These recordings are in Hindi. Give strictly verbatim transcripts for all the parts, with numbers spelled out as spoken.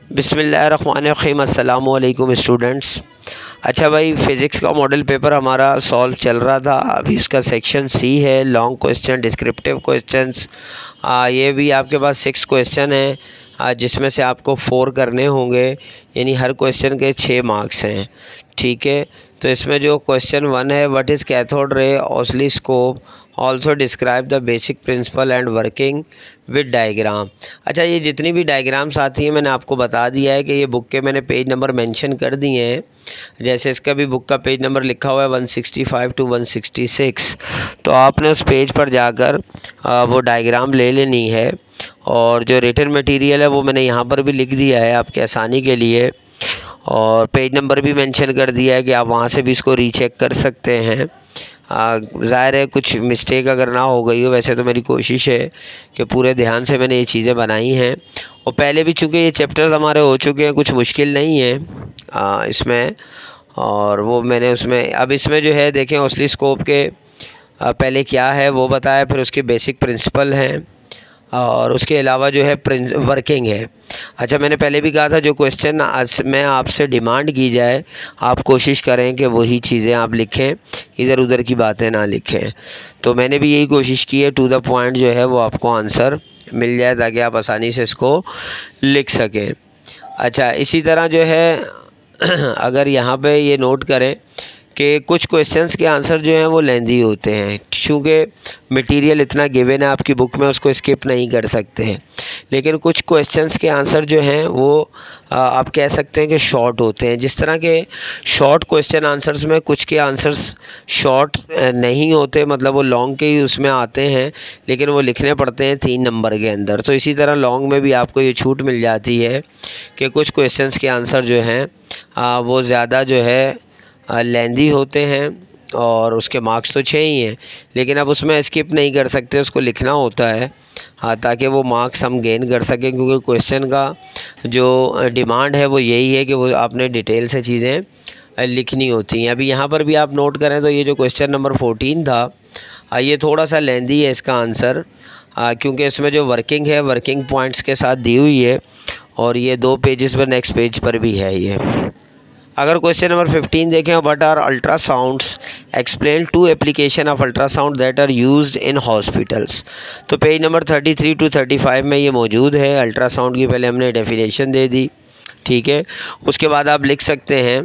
बिस्मिल्लाहिर्रहमानिर्रहीम, अस्सलाम वालेकुम स्टूडेंट्स। अच्छा भाई, फ़िज़िक्स का मॉडल पेपर हमारा सॉल्व चल रहा था। अभी उसका सेक्शन सी है, लॉन्ग क्वेश्चन, डिस्क्रिप्टिव क्वेश्चंस। ये भी आपके पास सिक्स क्वेश्चन हैं जिसमें से आपको फोर करने होंगे, यानी हर क्वेश्चन के छः मार्क्स हैं। ठीक है, तो इसमें जो क्वेश्चन वन है, what is cathode ray oscilloscope, also describe the basic principle and working with diagram. अच्छा, ये जितनी भी डायग्राम्स आती हैं मैंने आपको बता दिया है कि ये बुक के मैंने पेज नंबर मेंशन कर दिए हैं। जैसे इसका भी बुक का पेज नंबर लिखा हुआ है one sixty five to one sixty six, तो आपने उस पेज पर जाकर वो डायग्राम ले लेनी है। और जो रिटन मटेरियल है वो मैंने यहाँ पर भी लिख दिया है आपके आसानी के लिए, और पेज नंबर भी मेंशन कर दिया है कि आप वहाँ से भी इसको रीचेक कर सकते हैं। ज़ाहिर है कुछ मिस्टेक अगर ना हो गई हो, वैसे तो मेरी कोशिश है कि पूरे ध्यान से मैंने ये चीज़ें बनाई हैं। और पहले भी चूँकि ये चैप्टर्स हमारे हो चुके हैं, कुछ मुश्किल नहीं है आ, इसमें, और वो मैंने उसमें अब इसमें जो है देखें ऑसिलोस्कोप के आ, पहले क्या है वो बताया, फिर उसके बेसिक प्रिंसिपल हैं और उसके अलावा जो है वर्किंग है। अच्छा, मैंने पहले भी कहा था जो क्वेश्चन में आपसे डिमांड की जाए आप कोशिश करें कि वही चीज़ें आप लिखें, इधर उधर की बातें ना लिखें। तो मैंने भी यही कोशिश की है, टू द पॉइंट जो है वो आपको आंसर मिल जाए ताकि आप आसानी से इसको लिख सकें। अच्छा, इसी तरह जो है अगर यहाँ पे ये नोट करें कि कुछ क्वेश्चंस के आंसर जो हैं वो लेंदी होते हैं, क्योंकि मटेरियल इतना गिवन है आपकी बुक में, उसको स्किप नहीं कर सकते हैं। लेकिन कुछ क्वेश्चंस के आंसर जो हैं वो आ, आप कह सकते हैं कि शॉर्ट होते हैं। जिस तरह के शॉर्ट क्वेश्चन आंसर्स में कुछ के आंसर्स शॉर्ट नहीं होते, मतलब वो लॉन्ग के ही उसमें आते हैं, लेकिन वो लिखने पड़ते हैं तीन नंबर के अंदर। तो इसी तरह लॉन्ग में भी आपको ये छूट मिल जाती है कि कुछ क्वेश्चंस के आंसर जो हैं वो ज़्यादा जो है लेंदी होते हैं और उसके मार्क्स तो छः ही हैं, लेकिन अब उसमें स्किप नहीं कर सकते, उसको लिखना होता है हाँ, ताकि वो मार्क्स हम गेन कर सकें। क्योंकि क्वेश्चन का जो डिमांड है वो यही है कि वो आपने डिटेल से चीज़ें लिखनी होती हैं। अभी यहाँ पर भी आप नोट करें तो ये जो क्वेश्चन नंबर फोर्टीन था, ये थोड़ा सा लेंदी है इसका आंसर, क्योंकि इसमें जो वर्किंग है वर्किंग पॉइंट्स के साथ दी हुई है, और ये दो पेजेस पर नेक्स्ट पेज पर भी है ये। अगर क्वेश्चन नंबर फिफ्टीन देखें, what are ultrasounds, explain two application of ultrasound that are used in hospitals. तो page number thirty three to thirty five में ये मौजूद है। अल्ट्रासाउंड की पहले हमने डेफिनेशन दे दी, ठीक है। उसके बाद आप लिख सकते हैं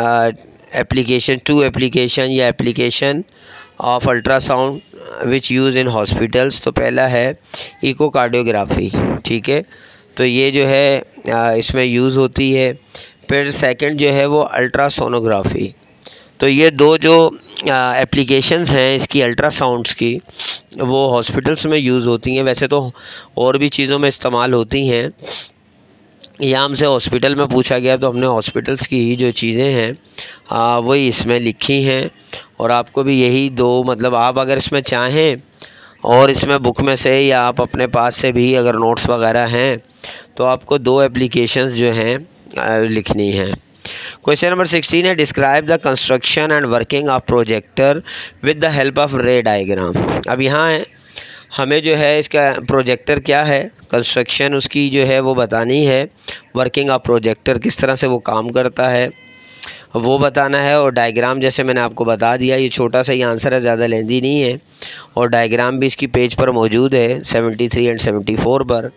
एप्लीकेशन, टू एप्लीकेशन या application of ultrasound which use in hospitals. तो पहला है इकोकार्डियोग्राफी, ठीक है, तो ये जो है आ, इसमें यूज़ होती है। फिर सेकंड जो है वो अल्ट्रासोनोग्राफी। तो ये दो जो एप्लीकेशंस हैं इसकी अल्ट्रासाउंड्स की, वो हॉस्पिटल्स में यूज़ होती हैं। वैसे तो और भी चीज़ों में इस्तेमाल होती हैं, यहाँ हमसे हॉस्पिटल में पूछा गया तो हमने हॉस्पिटल्स की ही जो चीज़ें हैं वही इसमें लिखी हैं। और आपको भी यही दो, मतलब आप अगर इसमें चाहें और इसमें बुक में से या आप अपने पास से भी अगर नोट्स वगैरह हैं तो आपको दो एप्लीकेशंस जो हैं लिखनी है। क्वेश्चन नंबर सिक्सटीन है, describe the construction and working of projector with the help of ray diagram. अब यहाँ है हमें जो है इसका प्रोजेक्टर क्या है, कंस्ट्रक्शन उसकी जो है वो बतानी है, वर्किंग ऑफ प्रोजेक्टर किस तरह से वो काम करता है वो बताना है, और डायग्राम जैसे मैंने आपको बता दिया, ये छोटा सा ही आंसर है, ज़्यादा लेंदी नहीं है। और डायग्राम भी इसकी पेज पर मौजूद है seventy three and seventy four पर।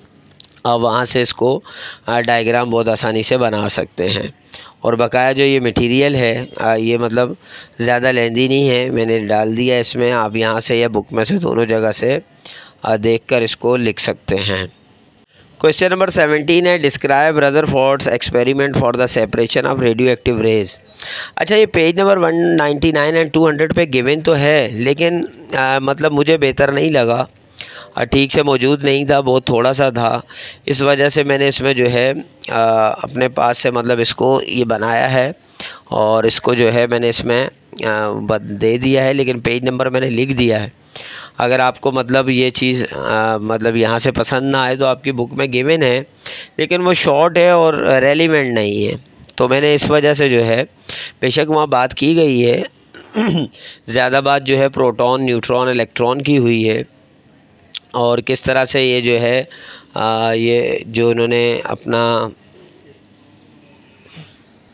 आप वहाँ से इसको डायग्राम बहुत आसानी से बना सकते हैं। और बकाया जो ये मटेरियल है ये मतलब ज़्यादा लेंदी नहीं है, मैंने डाल दिया इसमें। आप यहाँ से या बुक में से दोनों जगह से देखकर इसको लिख सकते हैं। क्वेश्चन नंबर सेवेंटीन है, describe Rutherford's experiment for the separation of radio active rays. अच्छा, ये page number one ninety nine and two hundred पे गिवन तो है, लेकिन आ, मतलब मुझे बेहतर नहीं लगा, ठीक से मौजूद नहीं था, बहुत थोड़ा सा था। इस वजह से मैंने इसमें जो है आ, अपने पास से मतलब इसको ये बनाया है, और इसको जो है मैंने इसमें आ, दे दिया है, लेकिन पेज नंबर मैंने लिख दिया है। अगर आपको मतलब ये चीज़ मतलब यहाँ से पसंद ना आए तो आपकी बुक में गिवन है, लेकिन वो शॉर्ट है और रेलिवेंट नहीं है, तो मैंने इस वजह से जो है, बेशक वहाँ बात की गई है ज़्यादा बात जो है प्रोटॉन, न्यूट्रॉन, इलेक्ट्रॉन की हुई है, और किस तरह से ये जो है आ, ये जो उन्होंने अपना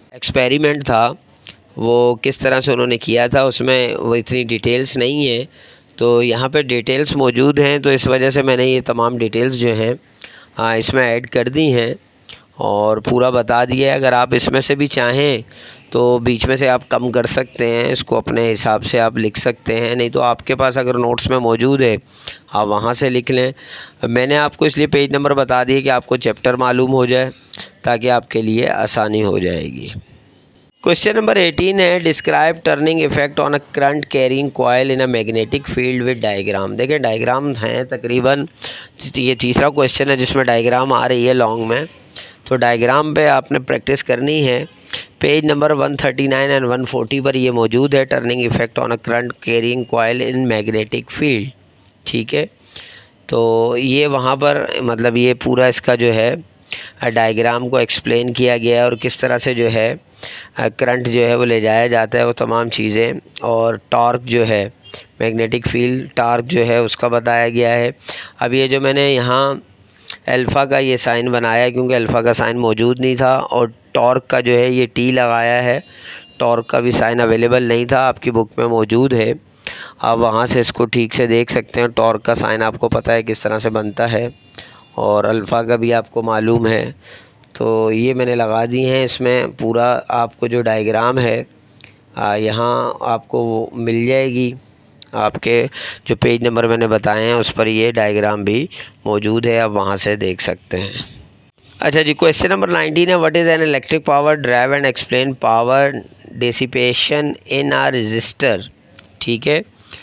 एक्सपेरिमेंट था वो किस तरह से उन्होंने किया था, उसमें वो इतनी डिटेल्स नहीं है, तो यहाँ पे डिटेल्स मौजूद हैं, तो इस वजह से मैंने ये तमाम डिटेल्स जो हैं हाँ इसमें ऐड कर दी हैं और पूरा बता दिया है। अगर आप इसमें से भी चाहें तो बीच में से आप कम कर सकते हैं, इसको अपने हिसाब से आप लिख सकते हैं, नहीं तो आपके पास अगर नोट्स में मौजूद है आप वहाँ से लिख लें। मैंने आपको इसलिए पेज नंबर बता दिए कि आपको चैप्टर मालूम हो जाए, ताकि आपके लिए आसानी हो जाएगी। क्वेश्चन नंबर एटीन है, describe turning effect on a current carrying coil in a magnetic field with diagram. देखिए डायग्राम हैं तकरीबन, ये तीसरा क्वेश्चन है जिसमें डायग्राम आ रही है लॉन्ग में, तो डायग्राम पे आपने प्रैक्टिस करनी है। Page number one thirty nine and one forty पर ये मौजूद है, turning effect on a current carrying coil in magnetic field. ठीक है, तो ये वहाँ पर मतलब ये पूरा इसका जो है डायग्राम को एक्सप्लेन किया गया है और किस तरह से जो है करंट जो है वो ले जाया जाता है, वो तमाम चीज़ें, और टॉर्क जो है मैग्नेटिक फील्ड टॉर्क जो है उसका बताया गया है। अब ये जो मैंने यहाँ अल्फ़ा का ये साइन बनाया क्योंकि अल्फ़ा का साइन मौजूद नहीं था, और टॉर्क का जो है ये टी लगाया है, टॉर्क का भी साइन अवेलेबल नहीं था, आपकी बुक में मौजूद है, आप वहाँ से इसको ठीक से देख सकते हैं। टॉर्क का साइन आपको पता है किस तरह से बनता है और अल्फ़ा का भी आपको मालूम है, तो ये मैंने लगा दी हैं। इसमें पूरा आपको जो डायग्राम है यहाँ आपको वो मिल जाएगी, आपके जो पेज नंबर मैंने बताए हैं उस पर ये डायग्राम भी मौजूद है, आप वहाँ से देख सकते हैं। अच्छा जी, क्वेश्चन नंबर नाइनटीन है, what is an electric power drive and explain power dissipation in a resistor. ठीक है,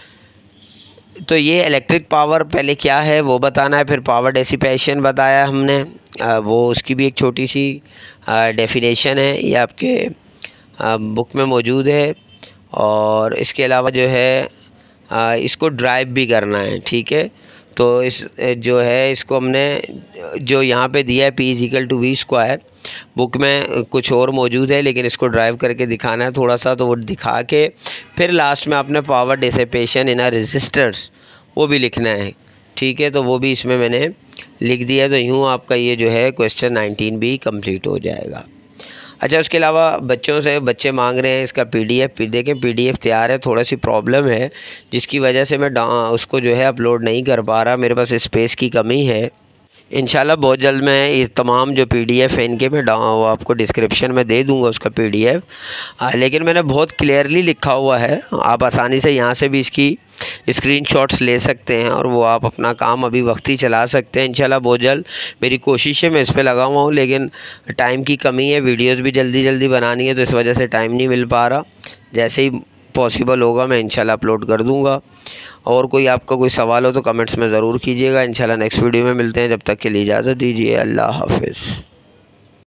तो ये इलेक्ट्रिक पावर पहले क्या है वो बताना है, फिर पावर डिसिपेशन बताया हमने, आ, वो उसकी भी एक छोटी सी डेफिनेशन है, ये आपके आ, बुक में मौजूद है। और इसके अलावा जो है आ, इसको ड्राइव भी करना है। ठीक है, तो इस जो है इसको हमने जो यहाँ पे दिया है P is equal to V square, book में कुछ और मौजूद है लेकिन इसको ड्राइव करके दिखाना है थोड़ा सा, तो वो दिखा के फिर लास्ट में आपने power dissipation in a resistors वो भी लिखना है। ठीक है, तो वो भी इसमें मैंने लिख दिया, तो यूँ आपका ये जो है क्वेश्चन नाइनटीन भी कंप्लीट हो जाएगा। अच्छा, उसके अलावा बच्चों से बच्चे मांग रहे हैं इसका पीडीएफ, देखें पीडीएफ तैयार है, थोड़ा सी प्रॉब्लम है जिसकी वजह से मैं उसको जो है अपलोड नहीं कर पा रहा, मेरे पास स्पेस की कमी है। इंशाल्लाह बहुत जल्द मैं इस तमाम जो पीडीएफ है इनके मैं वो आपको डिस्क्रिप्शन में दे दूंगा उसका पीडीएफ, लेकिन मैंने बहुत क्लियरली लिखा हुआ है, आप आसानी से यहाँ से भी इसकी स्क्रीनशॉट्स ले सकते हैं और वो आप अपना काम अभी वक्ती चला सकते हैं। इंशाल्लाह बहुत जल्द मेरी कोशिश है, मैं इस पर लगा हुआ हूँ, लेकिन टाइम की कमी है, वीडियोज़ भी जल्दी जल्दी बनानी है, तो इस वजह से टाइम नहीं मिल पा रहा। जैसे ही पॉसिबल होगा मैं इंशाल्लाह अपलोड कर दूँगा। और कोई आपका कोई सवाल हो तो कमेंट्स में ज़रूर कीजिएगा। इंशाल्लाह नेक्स्ट वीडियो में मिलते हैं, जब तक के लिए इजाज़त दीजिए, अल्लाह हाफ़िज़।